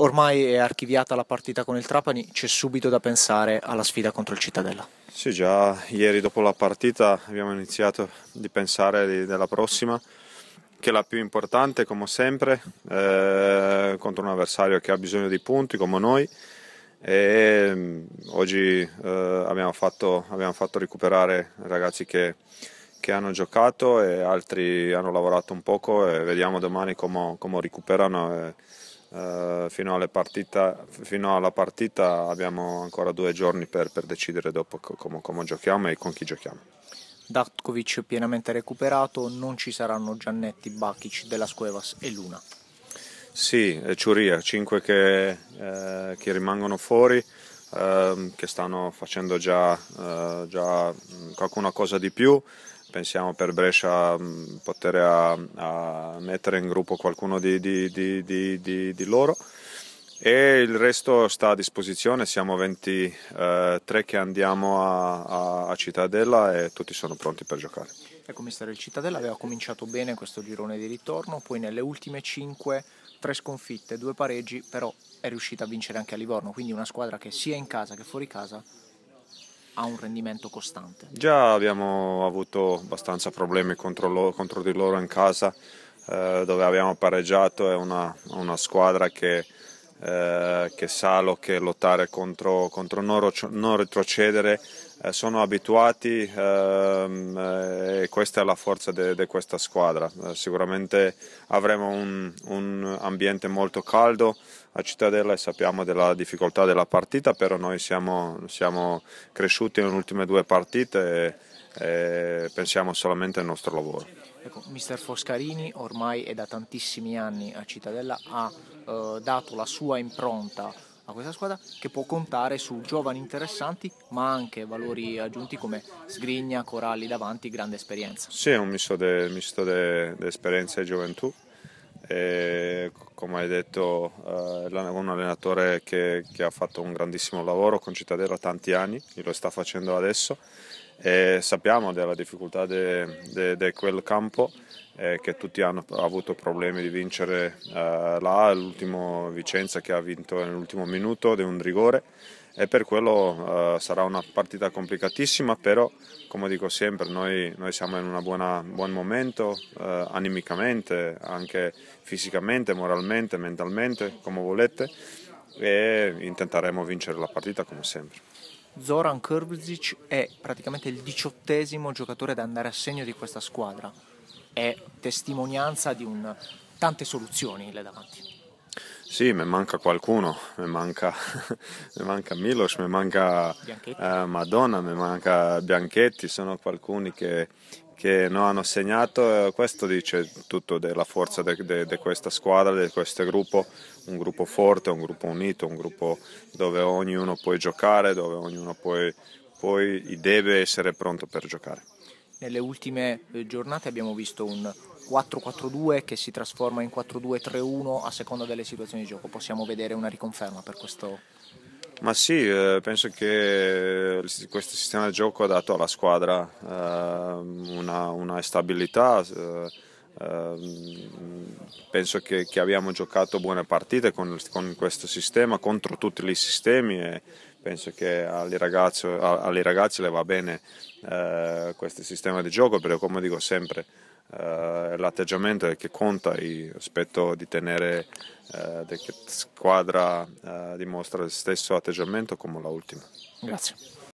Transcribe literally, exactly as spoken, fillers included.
ormai è archiviata la partita con il Trapani, c'è subito da pensare alla sfida contro il Cittadella. Sì, già ieri dopo la partita abbiamo iniziato di pensare di, della prossima, che è la più importante come sempre, eh, contro un avversario che ha bisogno di punti come noi. E oggi eh, abbiamo, fatto, abbiamo fatto recuperare ragazzi che, che hanno giocato e altri hanno lavorato un poco e vediamo domani come, come recuperano. E, Uh, fino, alle partita, fino alla partita abbiamo ancora due giorni per, per decidere dopo come, come giochiamo e con chi giochiamo. Datkovic pienamente recuperato, non ci saranno Giannetti, Bakic, Della Cuevas e Luna. Sì, e Ciuria, cinque che, eh, che rimangono fuori, eh, che stanno facendo già, eh, già qualcuna cosa di più. Pensiamo per Brescia mh, poter a, a mettere in gruppo qualcuno di, di, di, di, di, di loro e il resto sta a disposizione, siamo ventitré che andiamo a, a, a Cittadella e tutti sono pronti per giocare. Ecco, mister, il Cittadella aveva cominciato bene questo girone di ritorno, poi nelle ultime cinque, tre sconfitte, due pareggi, però è riuscita a vincere anche a Livorno, quindi una squadra che sia in casa che fuori casa ha un rendimento costante. Già abbiamo avuto abbastanza problemi contro, lo, contro di loro in casa, eh, dove abbiamo pareggiato. È una, una squadra che, eh, che sa lo che lottare contro, contro non, non retrocedere, eh, sono abituati ehm, e questa è la forza di questa squadra. Eh, sicuramente avremo un, un ambiente molto caldo a Cittadella e sappiamo della difficoltà della partita, però noi siamo, siamo cresciuti nelle ultime due partite e, e pensiamo solamente al nostro lavoro. Ecco, mister Foscarini ormai è da tantissimi anni a Cittadella, ha eh, dato la sua impronta a questa squadra che può contare su giovani interessanti ma anche valori aggiunti come Sgrigna, Coralli davanti, grande esperienza. Sì, è un misto di esperienza e gioventù. E, come hai detto, è un allenatore che, che ha fatto un grandissimo lavoro con Cittadella tanti anni, lo sta facendo adesso e sappiamo della difficoltà di quel campo, eh, che tutti hanno avuto problemi di vincere eh, là, l'ultimo Vicenza che ha vinto nell'ultimo minuto di un rigore e per quello eh, sarà una partita complicatissima, però come dico sempre noi, noi siamo in un buon momento, eh, animicamente, anche fisicamente, moralmente, mentalmente, come volete, e intenteremo vincere la partita come sempre. Zoran Krvzic è praticamente il diciottesimo giocatore ad andare a segno di questa squadra, è testimonianza di un... tante soluzioni là davanti. Sì, mi manca qualcuno, mi manca, mi manca Milos, mi manca eh, Madonna, mi manca Bianchetti, sono alcuni che, che non hanno segnato. Questo dice tutto della forza di questa squadra, di questo gruppo, un gruppo forte, un gruppo unito, un gruppo dove ognuno può giocare, dove ognuno poi, poi deve essere pronto per giocare. Nelle ultime giornate abbiamo visto un quattro quattro due che si trasforma in quattro due tre uno a seconda delle situazioni di gioco. Possiamo vedere una riconferma per questo? Ma sì, eh, penso che questo sistema di gioco ha dato alla squadra eh, una, una stabilità. Eh, eh, penso che, che abbiamo giocato buone partite con, con questo sistema, contro tutti i sistemi e penso che agli ragazzi, agli ragazzi le va bene eh, questo sistema di gioco, perché come dico sempre Uh, l'atteggiamento è che conta e aspetto di tenere uh, che la squadra uh, dimostra lo stesso atteggiamento come l'ultima. Grazie.